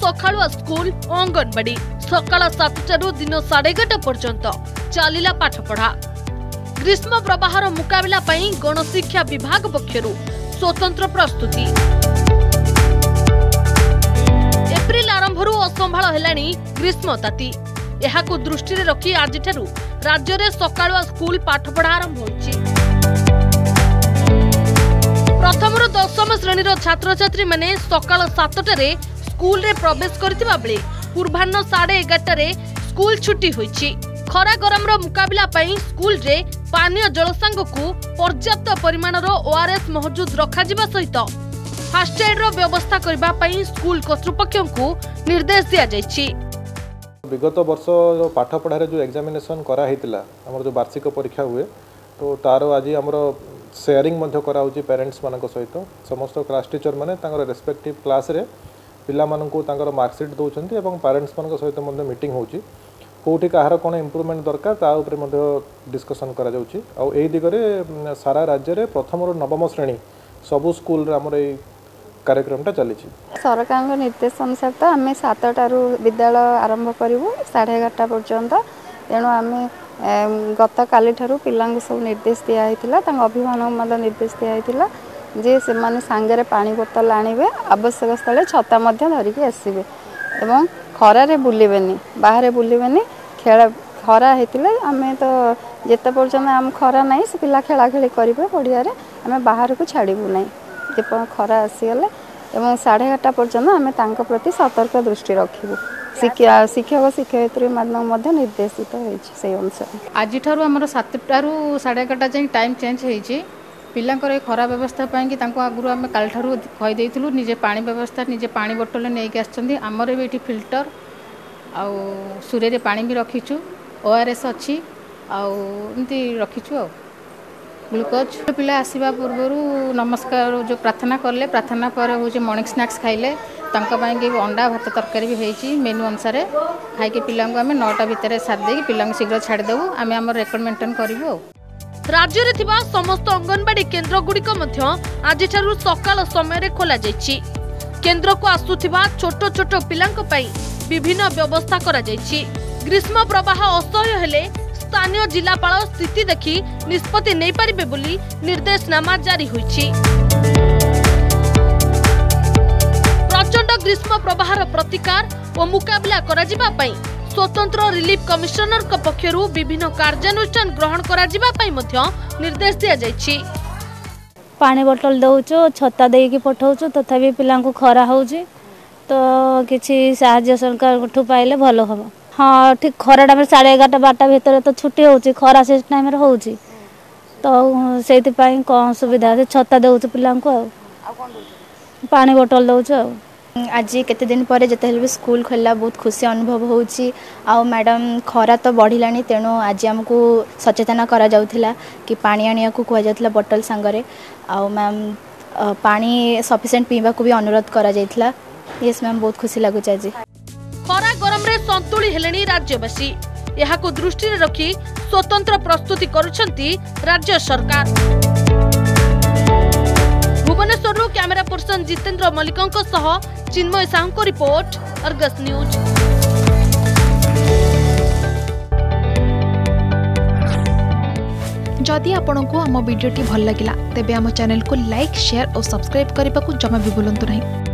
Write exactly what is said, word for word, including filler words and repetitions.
सकाळुआ school और अंगनवाड़ी सकाळ सातटा दिन साढ़े एगारटा पर्यंत चलिला पाठपढ़ा। ग्रीष्म प्रवाहर मुकाबला पई गणशिक्षा विभाग पक्षरु स्वतंत्र प्रस्तुति। एप्रिल आरंभरू असंभाळ हेलाणी ग्रीष्म ताती। एहाकु दृष्टि रखी आज राज्य में सकाळुआ स्कूल पाठपढ़ा आरंभ होइछि। प्रथम दशम श्रेणीर छात्र छात्री माने सकाळ सातटारे स्कूल रे प्रवेश करथिबा बेले पूर्वाह्न साढ़े एगारटारे स्कूल छुट्टी होइछि। खरा गरम रो मुकाबला पई स्कूल रे पानीय जल सांगकु पर्याप्त परिमाणर ओआरएस मौजूद रखा जिबा सहित फास्ट एड रो व्यवस्था करबा पई स्कूल कर्तृपक्षको निर्देश दिया जायछि। विगत वर्ष जो पाठपढ़ा जो एग्जामिनेशन करा हितला हमर जो वार्षिक परीक्षा हुए तो तार आज हमर शेयरिंग मध्य करा होची पेरेंट्स मानक सहित समस्त क्लास टीचर माने तांगर रेस्पेक्टिव क्लास रे पिला मानकु तांगर मार्कशीट दउछंती एवं पेरेंट्स मानक सहित मध्य मीटिंग होची कोठी कहार कोन इंप्रूवमेंट दरकार ता ऊपर मध्य डिस्कशन करा जाउची। आ एई दिगरे सारा राज्य रे प्रथम रो नवम श्रेणी सबु स्कूल रे हमर एई कार्यक्रमटा चली। सरकार निर्देश अनुसार तो आम सातटारू विद्यालय आरंभ करूँ साढ़े एगारटा पर्यंत तेणु आम गत काली ठारू पिला सब निर्देश दिया अभिभावक निर्देश दिया जे से माने सांगे पानी बोतल आणवे आवश्यक स्थले छता धरिकी आसवे एवं खरारे बुलबेनी बाहर बुलबेनी खेल खरा होते आम तो जिते पर्यटन आम खरा ना से पिला खेला खेली करेंगे पड़िया आम बाहर को छाड़ू ना जे खरा आसीगले एवं साढ़े एगारटा पर्यटन आम तांको प्रति सतर्क दृष्टि रखिबू। शिक्षक शिक्षयित्री मानक निर्देशित होइछि अनुसार आज आम सातटारू साढ़े एगारटा जाए टाइम चेंज होइछि। पिलांकर खरा व्यवस्था पाई कि आगुरी आम काल ठारू कहीदेलु निजे पानी व्यवस्था निजे पानी बोतल नहीं आसछन्ती आमर भी ये फिल्टर आउ सूर्य पानी भी रखीचु ओआरएस अच्छी आमती रखीचु आ ग्लूकोज पिला आसवा पूर्वर नमस्कार जो प्रार्थना कले प्रार्थना पर हूँ मॉर्निंग स्नैक्स खाइले कि अंडा भात तरकारी भी होती मेनू अनुसार खाई पिला नौटा भितर सारी पिला शीघ्र छाड़देवु आम आम रेकर्ड मेंटेन करूँ। राज्य रे थिबा समस्त अंगनवाड़ी केन्द्र गुड़िक आज सकाल समय खोल जाइछि। केन्द्र को आसुथिबा छोट छोट पिलांक पई विभिन्न व्यवस्था करा जाइछि। ग्रीष्म प्रवाह असह्य हेले स्थानीय जिलापाल स्थिति देखि निष्पत्ति नहीं पारिबे बोली निर्देशनामा जारी होइछि। प्रचंड ग्रीष्म प्रवाहर प्रतिकार और मुकाबला करा जिबा पई स्वतंत्र रिलीफ कमिशनर का पक्षरु विभिन्न कार्यानुष्ठान ग्रहण करा जिबा पई मध्य निर्देश दिया जाइछि। पानी बोतल दउचो छता देकी पठाउचो तथापि पिलांको खरा होउची तो किछि साहाय्य सरकार ठु पाइले भलो हबो। हाँ ठीक खरा टाइम साढ़े एगारटा बारटा भितर तो छुट्टी होची खरा से टाइम रे होची तो सेति पई कोन सुविधा छता दउचो पिलांको पानी बोतल दउचो। आज केते दिन पर जते भी स्कूल खोला बहुत खुशी अनुभव होची आ मैडम खरा तो बढ़िलानी तेणु आज आमको सचेतना करा जाउथिला कि पानी आनिया को कह जाउथिला बोतल संगरे आ मैम पानी सफिशिएंट पीवा को भी अनुरोध करा जाइथिला। यस मैम बहुत खुशी लागु छ। आज खरा गरम रे संतुली हेलेनी राज्यवासी एहाको दृष्टि रे रखी स्वतंत्र प्रस्तुति करूछंती राज्य सरकार। भुवनेश्वर कैमरा पर्सन जितेंद्र मल्लिकों सह चिन्मय साहू को रिपोर्ट अर्गस न्यूज। जदि आपंक आम भिडी भल लगा तेब आम चैनल को लाइक शेयर और सब्सक्राइब करने को जमा भी भूलु नहीं।